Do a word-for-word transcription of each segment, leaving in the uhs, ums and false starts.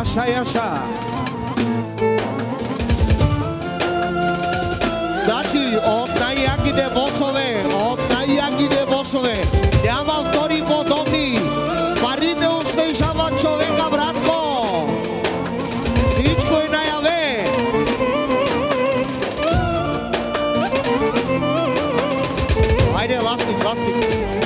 Așa e așa. Значи, от най-яките босове, от най-яките босове, няма втори подобни. Парите освежават човека, братко. Всичко е наяве. Хайде, ластик, ластик.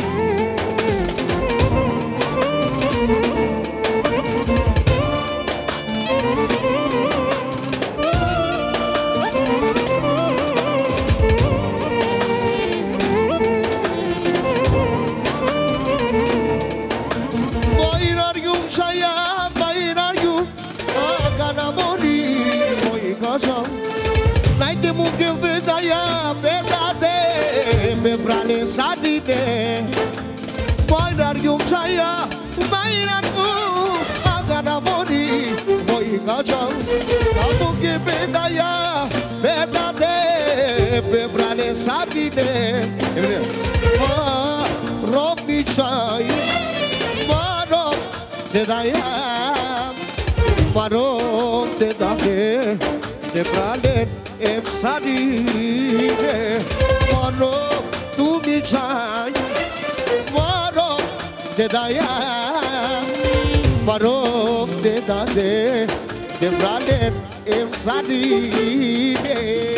Naite mungil bedaya bedade bebrale sadide Bainar yum chaya bainar mu agana mori voi gajal Mungil bedaya bedade bebrale sadide Ma rof mi chay ma rof dedaya ma rof dedade de pralet em sadine maro tu mi chai maro de daya maro de dade de pralet em sadine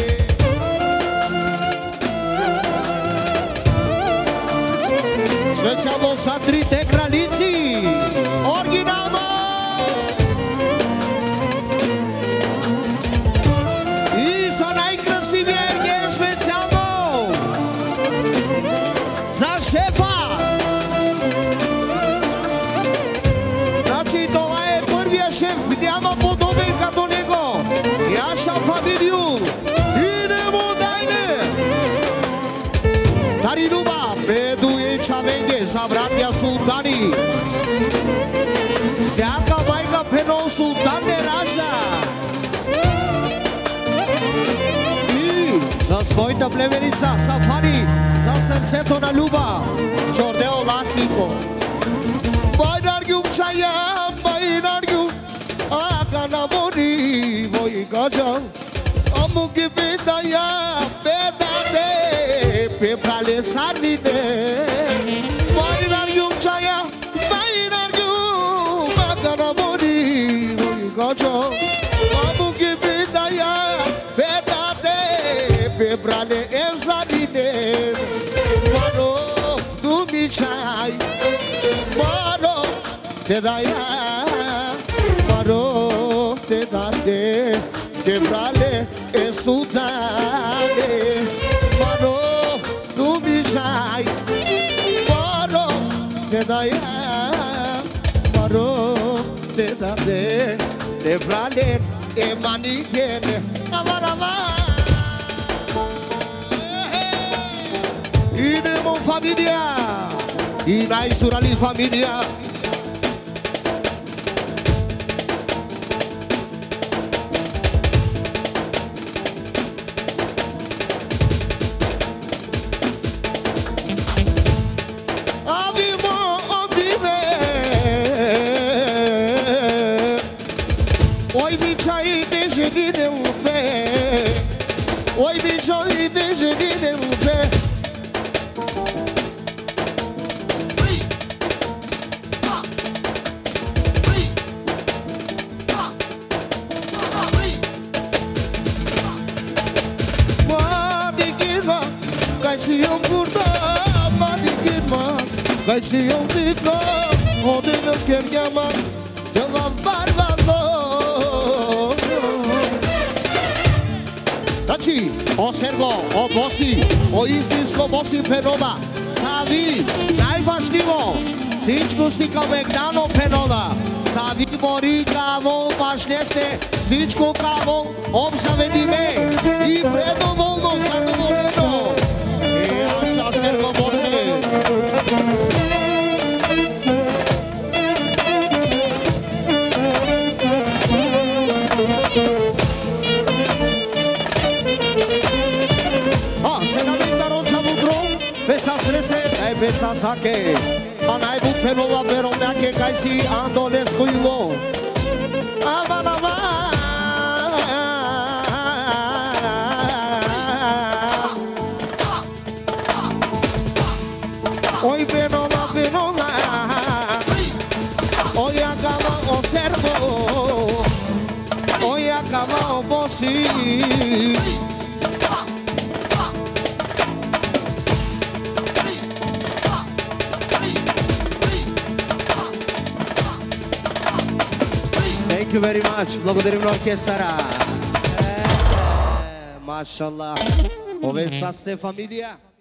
Specialo sa trite kralici originalno șefa! Znači, това е първия шеф, няма подобен като него. И așa familiu, idemo dajne! Tari Luba, Bedu e Čavenge, za bratja sultani. Всяка майка пено султан не ражда. И за своята племеница, Сафари, za srcето на Люба, Чордео Ластико. Bainar yum chaya, bainar yum agana mori voi gajal Amuki bedaya bedade peprale sarnide Bainar yum chaya, bainar yum agana mori voi gajal Amuki bedaya bedade peprale em sarnide Marof du mi chai Marof te daya Marof te dade Te brale e sultane Marof du mi chai Marof te daya Marof te dade Te brale e manikene Avarava Idemo familia Inai surali familia Avimo odine Oi mi chai de jedine upe Oi mi chai de jedine upe Si eu curta, mani girma, gai si eu ticno, onde não quer chamar, eu vou barbado. Daci, o servo, o bossi, o istinsko bossi penoda, savi, najvažnije, всичко стика вегнано пенода, savi mori kavo, važneste, всичко kavo, obzavedi me, i predovoljno, zadovoljeno. Așa, Sergo Bose! Ah, se la vinda roncia mudro, pesa strese, ai pesa sake. Anai bu penola pero me ake kaisi andoles kuivo. Aman aman. Oy penola penola. Oy acaba o servo. Oy acaba o bossi. Thank you very much. Благодарим на оркестъра. Машаллах. Овен са сте фамилия.